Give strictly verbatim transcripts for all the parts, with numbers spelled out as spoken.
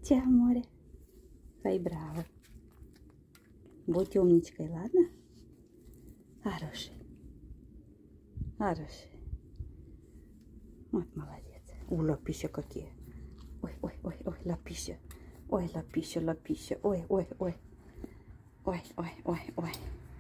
тебя в море. Ай, браво. Будь умничкой, ладно? Хороший. Хороший. Вот молодец. У, лапища какие. Ой, ой, ой, ой, лапища. Ой, лапища, лапища. Ой, ой, ой. Ой, ой, ой, ой.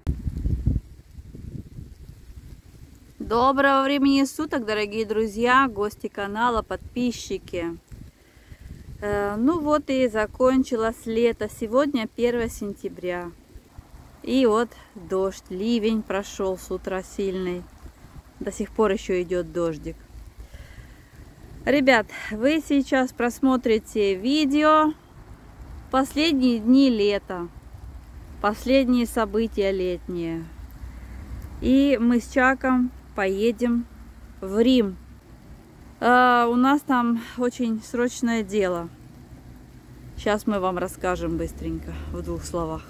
Доброго времени суток, дорогие друзья, гости канала, подписчики. Э, ну вот и закончилось лето. Сегодня первое сентября. И вот дождь, ливень прошел с утра сильный. До сих пор еще идет дождик. Ребят, вы сейчас просмотрите видео «Последние дни лета». Последние события летние. И мы с Чаком поедем в Рим. А, у нас там очень срочное дело. Сейчас мы вам расскажем быстренько, в двух словах.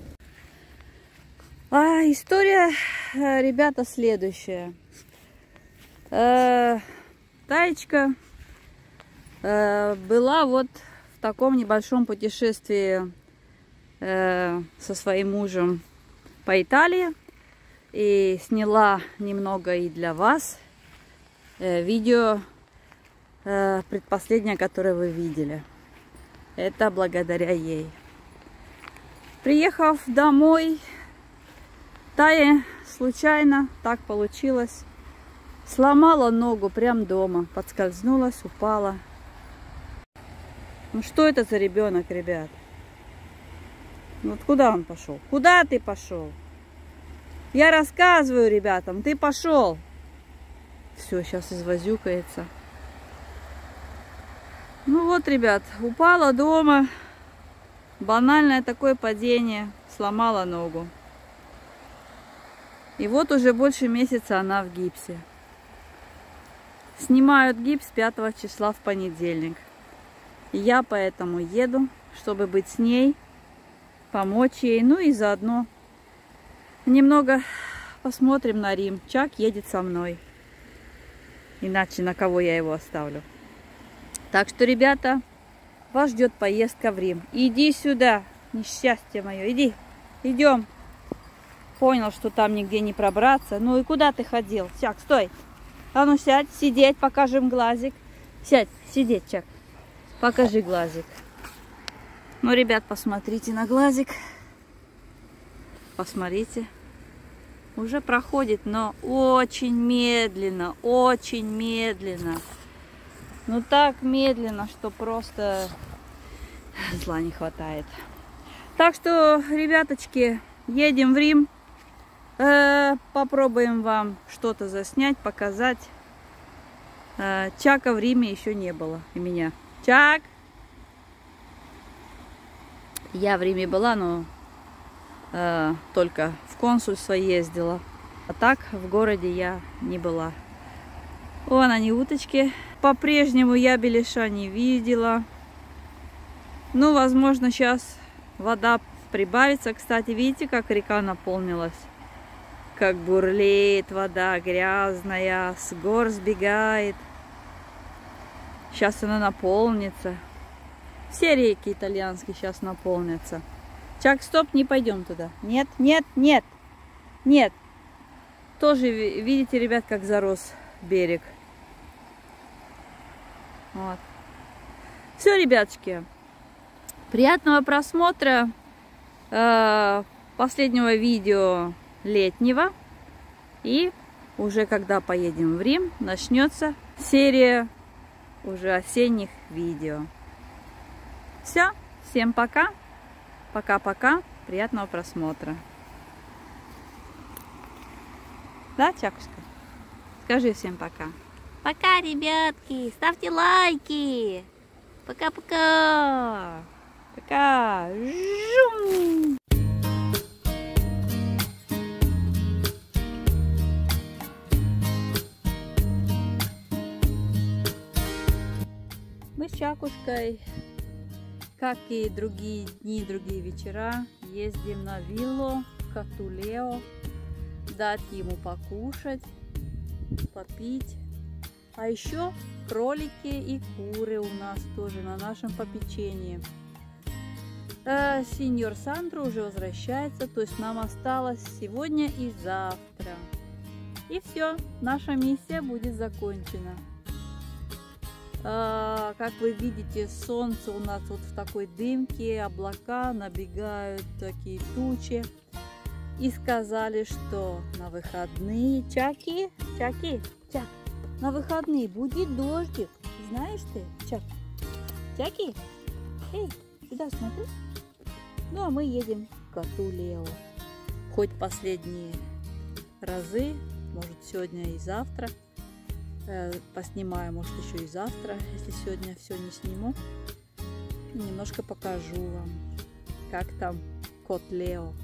А, история, ребята, следующая. А, Таечка а, была вот в таком небольшом путешествии а, со своим мужем по Италии. И сняла немного и для вас э, видео э, предпоследнее, которое вы видели. Это благодаря ей. Приехав домой, Тая случайно, так получилось, сломала ногу прям дома, подскользнулась, упала. Ну что это за ребенок, ребят? Вот куда он пошел? Куда ты пошел? Я рассказываю ребятам, ты пошел. Все, сейчас извозюкается. Ну вот, ребят, упала дома. Банальное такое падение. Сломала ногу. И вот уже больше месяца она в гипсе. Снимают гипс пятого числа в понедельник. И я поэтому еду, чтобы быть с ней, помочь ей, ну и заодно немного посмотрим на Рим. Чак едет со мной. Иначе на кого я его оставлю? Так что, ребята, вас ждет поездка в Рим. Иди сюда, несчастье мое, иди. Идем. Понял, что там нигде не пробраться. Ну и куда ты ходил? Чак, стой. А ну сядь, сидеть, покажем глазик. Сядь, сидеть, Чак. Покажи глазик. Ну, ребят, посмотрите на глазик. Посмотрите, уже проходит, но очень медленно, очень медленно. Ну так медленно, что просто зла не хватает. Так что, ребяточки, едем в Рим. Э, попробуем вам что-то заснять, показать. Э, Чака в Риме еще не было. И меня. Чак! Я в Риме была, но Э, только в консульство ездила. А так в городе я не была. Вон они, уточки. По-прежнему я беляша не видела. Ну, возможно, сейчас вода прибавится. Кстати, видите, как река наполнилась? Как бурлит вода, грязная, с гор сбегает. Сейчас она наполнится. Все реки итальянские сейчас наполнятся. Чак, стоп, не пойдем туда. Нет, нет, нет, нет. Тоже, видите, ребят, как зарос берег. Вот. Все, ребяточки. Приятного просмотра э, последнего видео летнего. И уже когда поедем в Рим, начнется серия уже осенних видео. Все, всем пока. Пока-пока. Приятного просмотра. Да, Чакушка? Скажи всем пока. Пока, ребятки. Ставьте лайки. Пока-пока. Пока. Жум. Мы с Чакушкой, как и другие дни, другие вечера, ездим на виллу Катулео, дать ему покушать, попить. А еще кролики и куры у нас тоже на нашем попечении. А, сеньор Сандро уже возвращается, то есть нам осталось сегодня и завтра. И все, наша миссия будет закончена. А, как вы видите, солнце у нас вот в такой дымке, облака, набегают такие тучи. И сказали, что на выходные, Чаки, Чаки, Чак, на выходные будет дождик. Знаешь ты, Чак? Чаки, эй, сюда смотри. Ну, а мы едем к коту Лео. Хоть последние разы, может, сегодня и завтра. Э, поснимаю, может, еще и завтра, если сегодня все не сниму. И немножко покажу вам, как там кот Лео.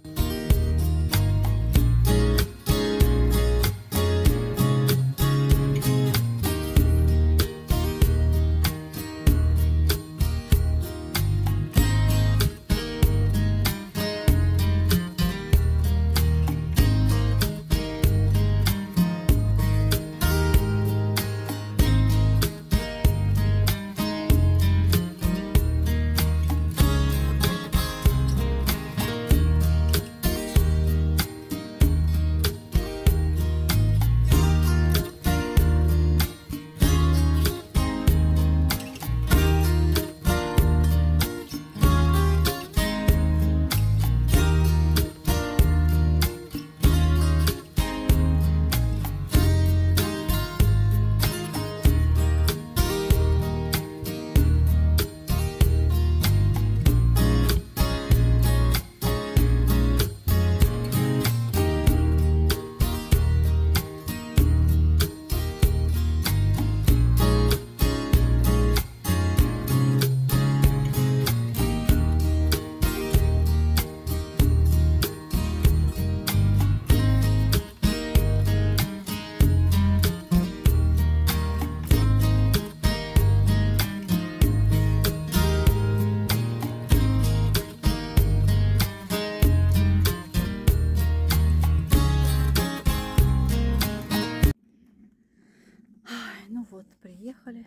Ну вот, приехали.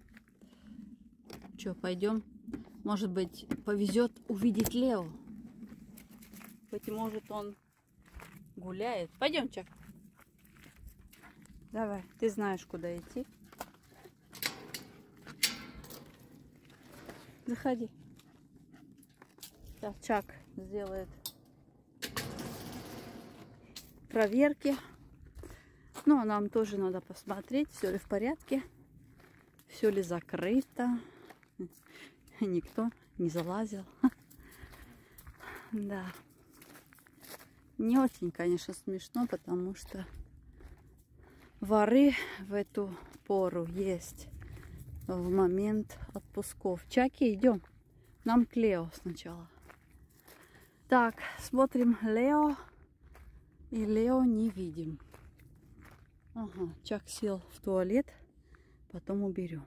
Че, пойдем? Может быть, повезет увидеть Лео. Быть может, он гуляет. Пойдем, Чак. Давай, ты знаешь, куда идти. Заходи. Сейчас Чак сделает проверки. Ну, а нам тоже надо посмотреть, все ли в порядке, все ли закрыто, никто не залазил. Да. Не очень, конечно, смешно, потому что воры в эту пору есть в момент отпусков. Чаки, идем. Нам к Лео сначала. Так, смотрим Лео. И Лео не видим. Ага, Чак сел в туалет, потом уберем.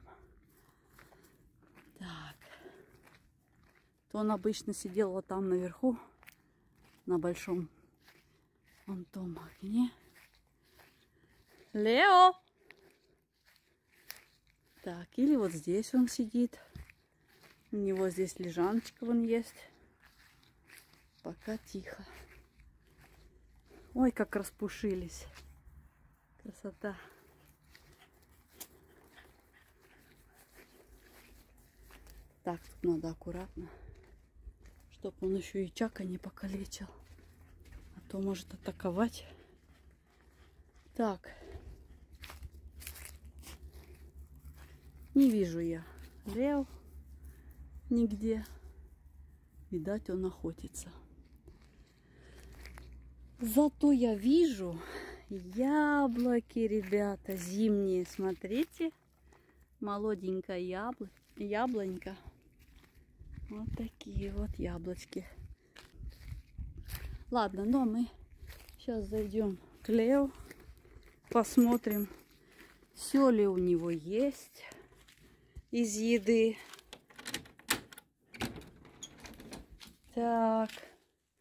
Так. То он обычно сидел вот там наверху, на большом вон том окне. Лео! Так, или вот здесь он сидит. У него здесь лежаночка вон есть. Пока тихо. Ой, как распушились. Красота. Так, тут надо аккуратно, чтобы он еще и Чака не покалечил. А то может атаковать. Так. Не вижу я Лео нигде. Видать, он охотится. Зато я вижу яблоки, ребята, зимние. Смотрите, молоденькая ябло... яблонька. Вот такие вот яблочки. Ладно, но мы сейчас зайдем к Лео, посмотрим, все ли у него есть из еды. Так,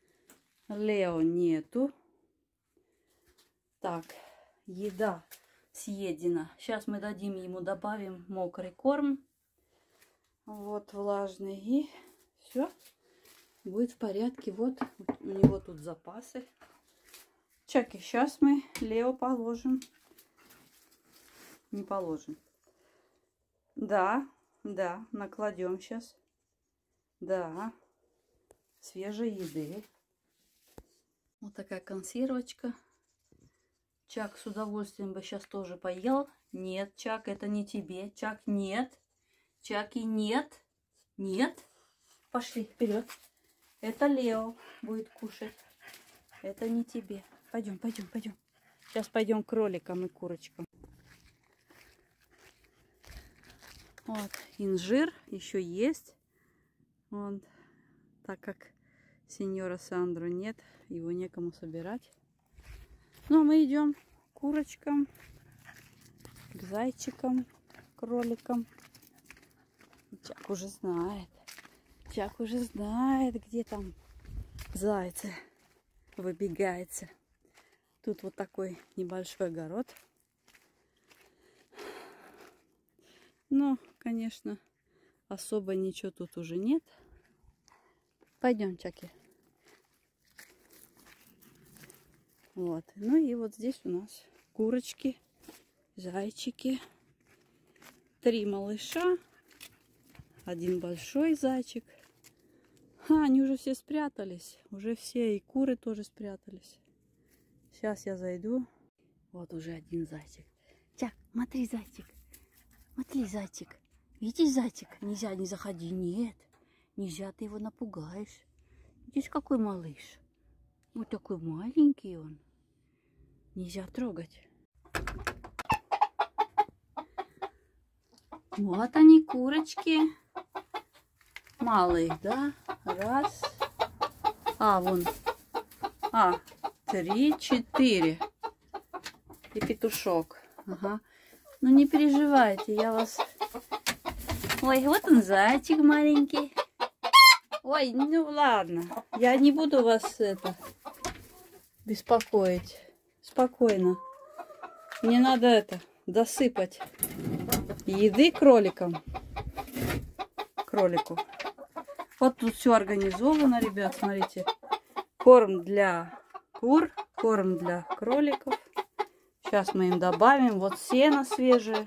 Лео нету. Так, еда съедено. Сейчас мы дадим ему, добавим мокрый корм. Вот влажный. И все будет в порядке. Вот у него тут запасы. Чаки, сейчас мы Лео положим. Не положим. Да, да, накладем сейчас. Да, свежей еды. Вот такая консервочка. Чак с удовольствием бы сейчас тоже поел. Нет, Чак, это не тебе. Чак, нет. Чаки, нет. Нет. Пошли вперед. Это Лео будет кушать. Это не тебе. Пойдем, пойдем, пойдем. Сейчас пойдем к кроликам и курочкам. Вот, инжир еще есть. Вот, так как сеньора Сандру нет, его некому собирать. Ну, а мы идем к курочкам, к зайчикам, к кроликам. Чак уже знает. Чак уже знает, где там зайцы выбегаются. Тут вот такой небольшой огород. Но, конечно, особо ничего тут уже нет. Пойдем, Чаки. Вот. Ну и вот здесь у нас курочки, зайчики, три малыша, один большой зайчик. А, они уже все спрятались. Уже все, и куры тоже спрятались. Сейчас я зайду. Вот уже один зайчик. Чак, смотри, зайчик. Смотри, зайчик. Видишь, зайчик? Нельзя, не заходи. Нет, нельзя, ты его напугаешь. Видишь, какой малыш? Вот такой маленький он. Нельзя трогать. Вот они, курочки. Малые, да? Раз. А, вон. А, три, четыре. И петушок. Ага. Ну не переживайте, я вас... Ой, вот он, зайчик маленький. Ой, ну ладно. Я не буду вас это беспокоить. Спокойно. Мне надо это досыпать еды кроликам. Кролику. Вот тут все организовано, ребят, смотрите. Корм для кур, корм для кроликов. Сейчас мы им добавим вот сено свежее.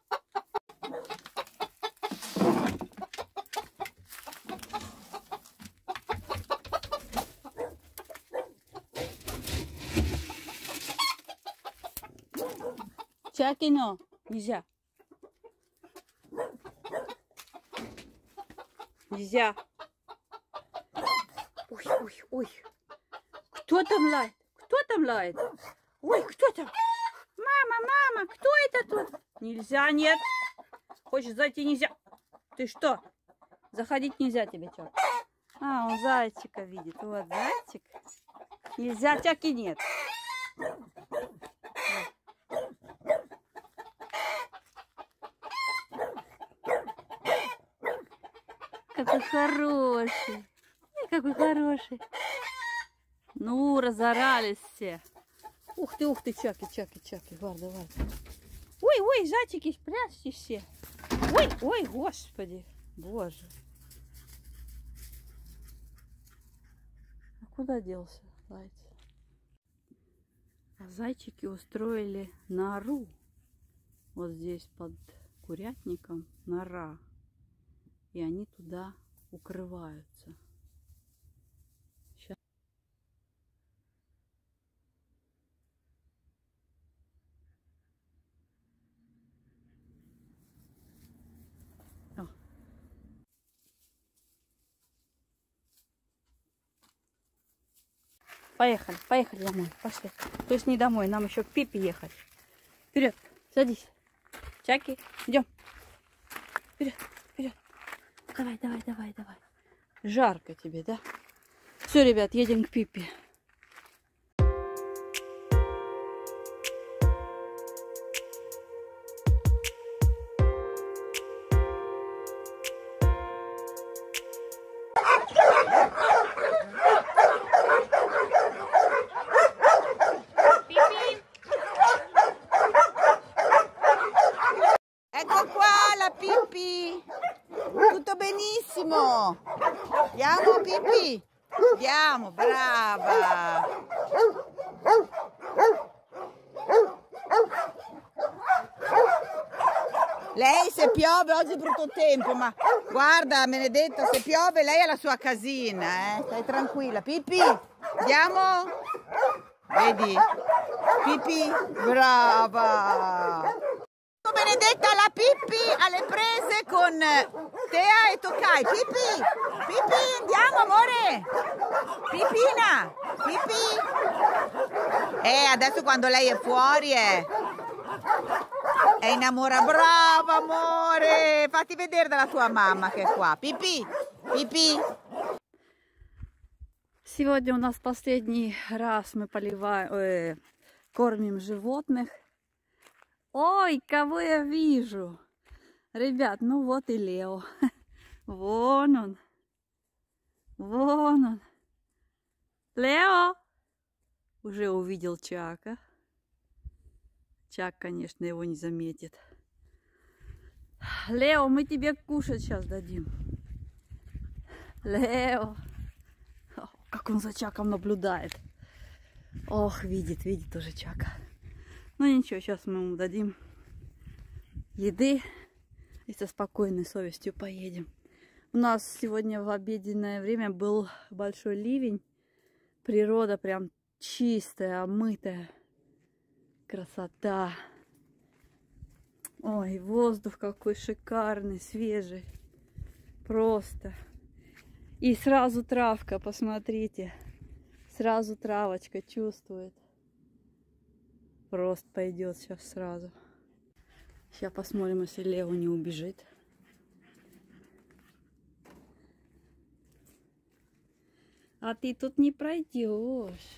Чакино, нельзя. Нельзя. Ой, ой, ой. Кто там лает? Кто там лает? Ой, кто там? Мама, мама, кто это тут? Нельзя, нет. Хочешь зайти, нельзя. Ты что? Заходить нельзя тебе, Чак. А, он зайчика видит. Вот зайчик. Нельзя, Чаки нет. Какой хороший. Какой хороший. Ну, разорались все. Ух ты, ух ты, Чаки, Чаки, Чаки. Варда, Варда. Ой, ой, зайчики, спрячьтесь все. Ой, ой, господи. Боже. А куда делся зайец? А зайчики устроили нору. Вот здесь под курятником нора. И они туда укрываются. Сейчас. О. Поехали, поехали домой, пошли. То есть не домой, нам еще к Пипи ехать. Вперед, садись. Чаки, идем. Вперед, вперед. Давай, давай, давай, давай. Жарко тебе, да? Все, ребят, едем к Пипи. Andiamo! Andiamo pipì! Andiamo, brava! Lei se piove, oggi è brutto tempo, ma guarda Benedetta, se piove lei ha la sua casina, eh? Stai tranquilla. Pipì, andiamo? Vedi? Pipì, brava! Benedetta, la Pippi alle prese con Tea e Tokai. Pippi, Pippi, andiamo amore! Pipina, Pippi! Eh, adesso quando lei è fuori è... È innamorata. Brava amore! Fatti vedere dalla tua mamma che è qua. Пипи! Пипи! Сегодня у нас последний раз мы поливаем, э, кормим животных. Ой, кого я вижу! Ребят, ну вот и Лео. Вон он. Вон он. Лео! Уже увидел Чака. Чак, конечно, его не заметит. Лео, мы тебе кушать сейчас дадим. Лео. О, как он за Чаком наблюдает. Ох, видит, видит уже Чака. Ну ничего, сейчас мы ему дадим еды и со спокойной совестью поедем. У нас сегодня в обеденное время был большой ливень. Природа прям чистая, омытая. Красота. Ой, воздух какой шикарный, свежий. Просто. И сразу травка, посмотрите. Сразу травочка чувствует. Просто пойдет сейчас сразу. Сейчас посмотрим, если Лео не убежит. А ты тут не пройдешь.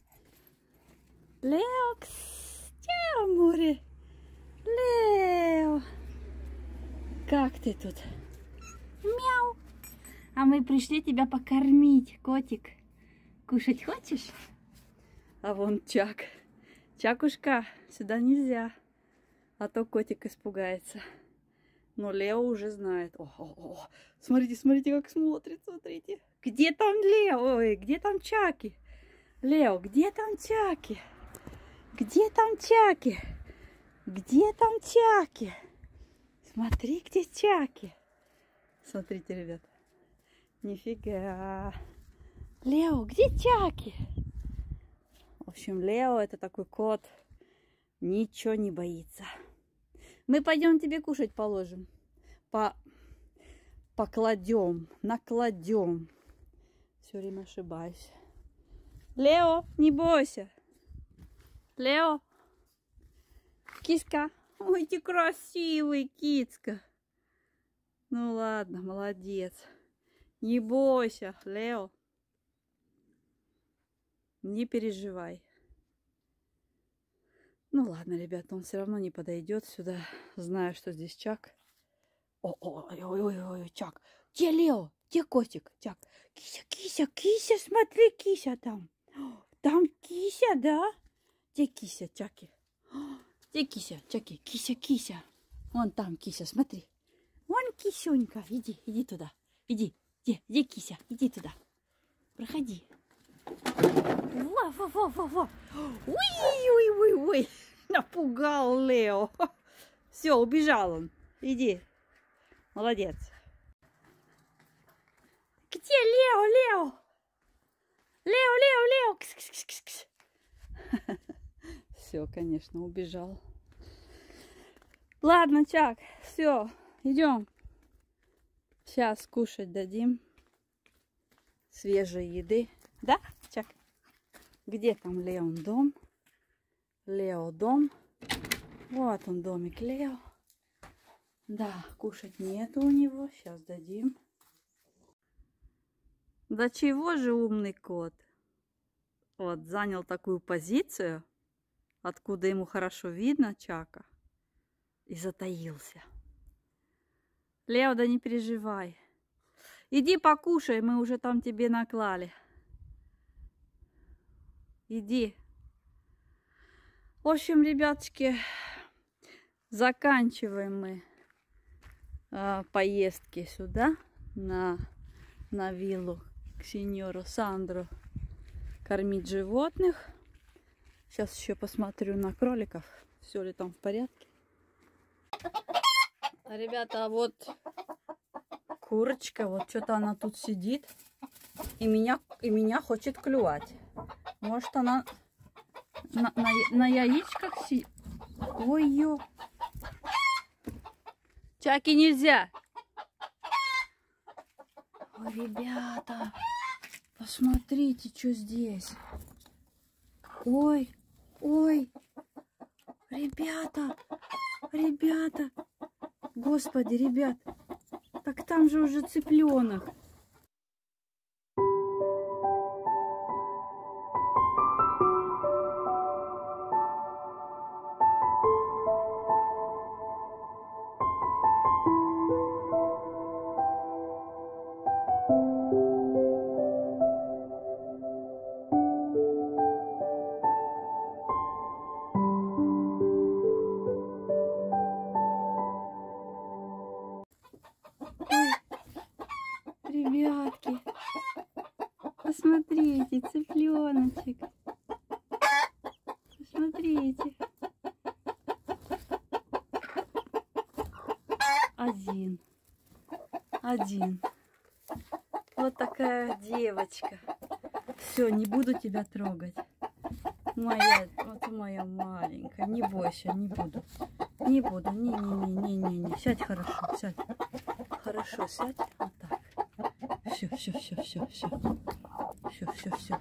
Лео, где, море? Лео, как ты тут? Мяу. А мы пришли тебя покормить, котик. Кушать хочешь? А вон Чак. Чакушка, сюда нельзя. А то котик испугается. Но Лео уже знает. О, о, о. Смотрите, смотрите, как смотрит, смотрите. Где там Лео? Ой, где там Чаки? Лео, где там Чаки? Где там Чаки? Где там Чаки? Смотри, где Чаки. Смотрите, ребят. Нифига. Лео, где Чаки? В общем, Лео это такой кот. Ничего не боится. Мы пойдем тебе кушать положим. По... Покладем, накладем. Все время ошибаюсь. Лео, не бойся. Лео. Киска. Ой, ты красивый, кицка. Ну ладно, молодец. Не бойся, Лео. Не переживай. Ну ладно, ребята, он все равно не подойдет сюда. Знаю, что здесь Чак. Ой-ой-ой, Чак. Где Лео? Где котик? Чак. Кися, Кися, Кися, смотри, Кися там. Там Кися, да? Где Кися, Чаки? Где Кися, Чаки? Кися, Кися. Вон там Кися, смотри. Вон Кисюнька. Иди, иди туда. Иди. Где, где Кися? Иди туда. Проходи. Во, во, во, во, во. Уй, уй, уй, уй. Напугал Лео. Все, убежал он. Иди. Молодец. Где Лео, Лео? Лео, Лео, Лео. Кс -кс -кс -кс -кс. Все, конечно, убежал. Ладно, Чак, все, идем. Сейчас кушать дадим. Свежей еды. Да, Чак? Где там Леон дом? Лео дом. Вот он, домик Лео. Да, кушать нету у него. Сейчас дадим. Да чего же умный кот? Вот, занял такую позицию, откуда ему хорошо видно Чака. И затаился. Лео, да не переживай. Иди покушай, мы уже там тебе наклали. Иди. В общем, ребяточки, заканчиваем мы э, поездки сюда, на на виллу к сеньору Сандру кормить животных. Сейчас еще посмотрю на кроликов, все ли там в порядке. Ребята, а вот курочка, вот что-то она тут сидит и меня, и меня хочет клювать. Может, она на, на, на яичках сидит? Ой-ё! Чаки, нельзя! Ой, ребята, посмотрите, что здесь. Ой, ой, ребята, ребята, господи, ребят, так там же уже цыпленок. Ребятки, посмотрите, цыпленочек. Посмотрите. Один. Один. Вот такая девочка. Все, не буду тебя трогать. Моя, вот моя маленькая. Не бойся, не буду. Не буду. Не-не-не-не-не. Сядь хорошо, сядь. Хорошо, сядь. Вот так. Все, все, все, все, все. Все, все, все.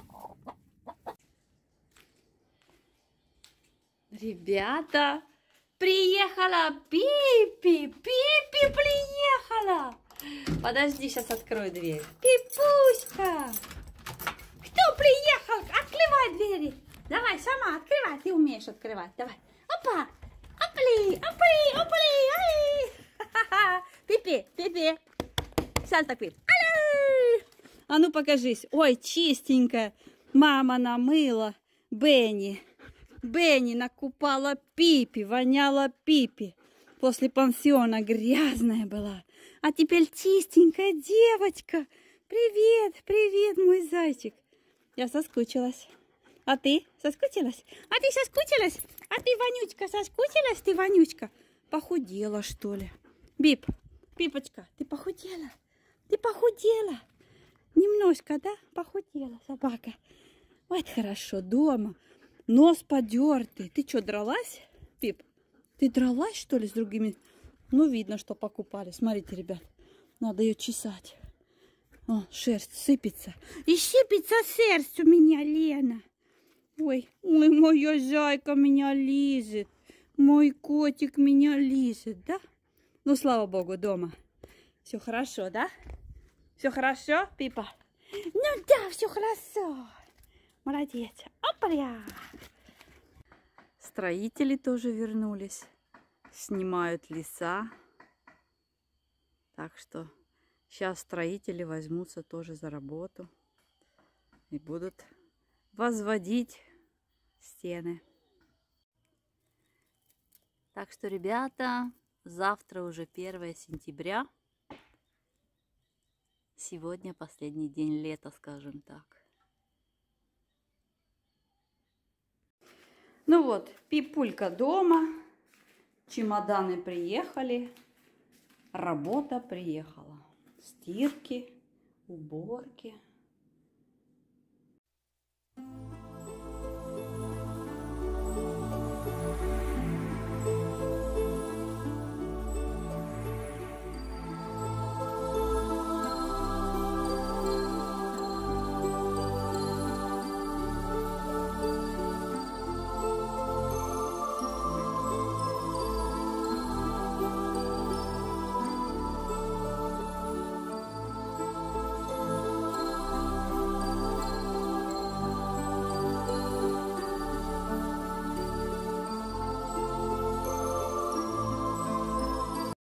Ребята, приехала Пипи! Пипи приехала! Подожди, сейчас открою дверь. Пипуська! Кто приехал? Открывай двери. Давай, сама открывай. Ты умеешь открывать. Давай. Опа! Опли! Опли! Опли! Ай! Пипи! Пипи! Сальто qui. А ну покажись. Ой, чистенькая. Мама намыла Бенни. Бенни накупала Пипи, воняла Пипи. После пансиона грязная была. А теперь чистенькая девочка. Привет, привет, мой зайчик. Я соскучилась. А ты соскучилась? А ты соскучилась? А ты, Вонючка, соскучилась ты, Вонючка? Похудела, что ли? Бип, Пипочка, ты похудела? Ты похудела? Немножко, да? Похудела собака. Вот хорошо, дома. Нос подертый. Ты что, дралась, Пип? Ты дралась, что ли, с другими? Ну, видно, что покупали. Смотрите, ребят, надо ее чесать. О, шерсть сыпется. И сыпется шерсть у меня, Лена. Ой, ой, моя зайка меня лизит. Мой котик меня лизит, да? Ну, слава богу, дома. Все хорошо, да? Все хорошо, Пипа? Ну да, все хорошо. Молодец. Опля. Строители тоже вернулись. Снимают леса. Так что сейчас строители возьмутся тоже за работу. И будут возводить стены. Так что, ребята, завтра уже первое сентября. Сегодня последний день лета, скажем так. Ну вот, Пипулька дома, чемоданы приехали, работа приехала. Стирки, уборки.